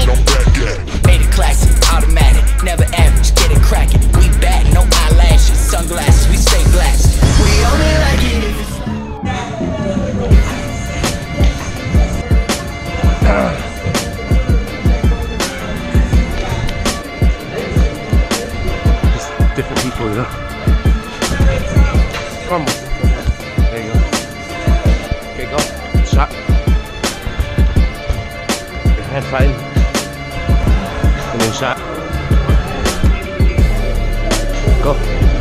jump back at it. Made it classic, automatic, never average, get it cracking. We back, no eyelashes, sunglasses, we stay blasted. We only like it if it's different people, you know. Come on. There you go. Okay, go. Shot. Your head fine. And then shot. Go.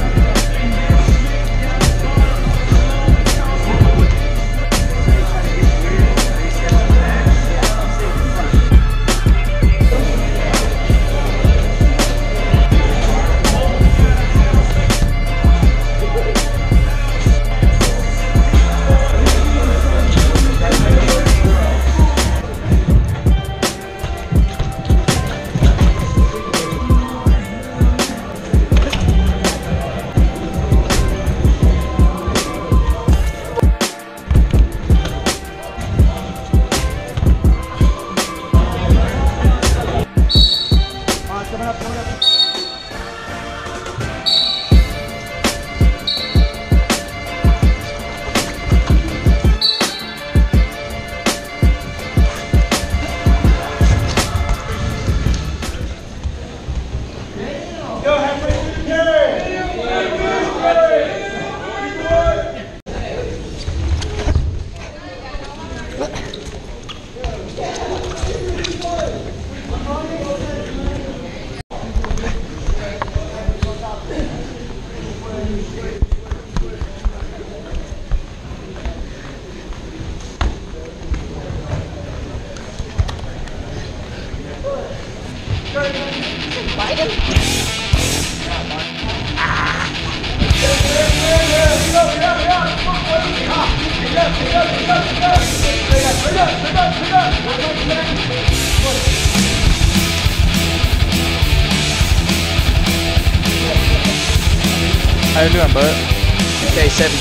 How you doing, bud? Okay, 7.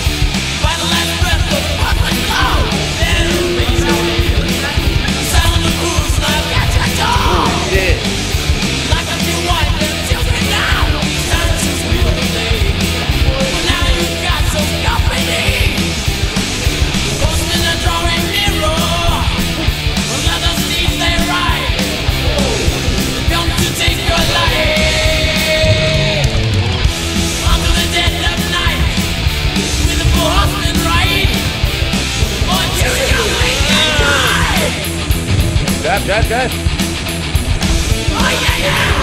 Drive. oh yeah, yeah.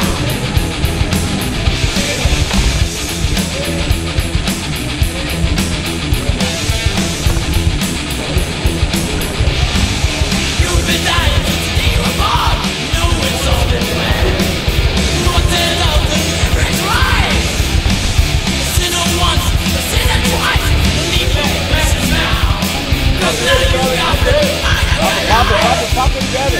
Pop it together.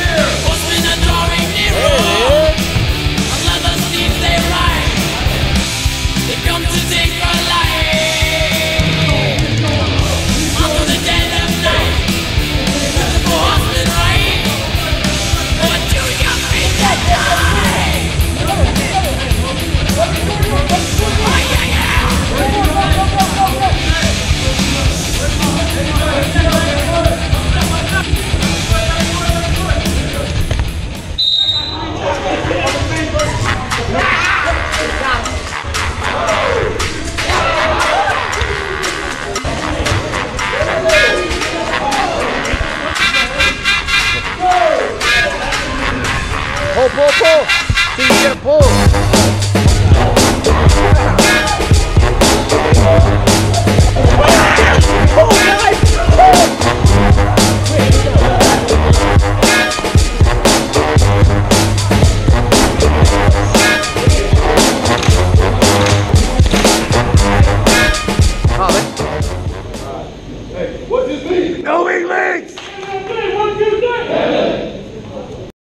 Pull. See, you gotta pull. Oh, nice!